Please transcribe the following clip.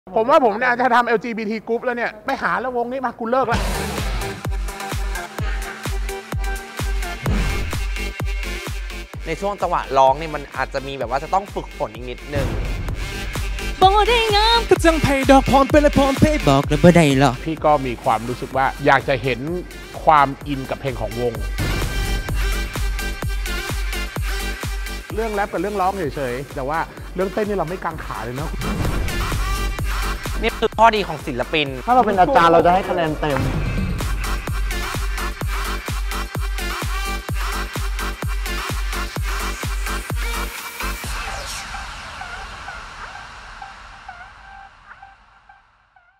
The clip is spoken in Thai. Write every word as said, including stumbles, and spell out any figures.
ผมว่าผมเนี่ยจะทำ แอล จี บี ที Group แล้วเนี่ยไม่หาแล้ววงนี้มากูเลิกแล้วในช่วงจังหวะร้องนี่มันอาจจะมีแบบว่าจะต้องฝึกฝนอีกนิดนึงบ่ได้งามก็จังไผดอกพรเป็นละพรเพบอกแล้วบ่ได้หรอพี่ก็มีความรู้สึกว่าอยากจะเห็นความอินกับเพลงของวงเรื่องแรปกับเรื่องร้องเฉยๆแต่ว่าเรื่องเต้นนี่เราไม่กังขาเลยเนาะนี่คือข้อดีของศิลปินถ้าเราเป็นอาจารย์เราจะให้คะแนนเต็ม